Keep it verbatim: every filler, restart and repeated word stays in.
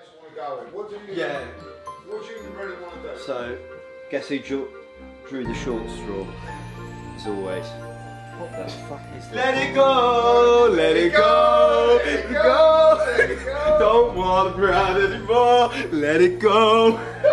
mates want to go in? What do you? Yeah. What do you really want to do? So, guess who drew, drew the short straw? As always. What the fuck is that? Let it go, let it go, let it go, let it go. Don't want to ride anymore. Let it go.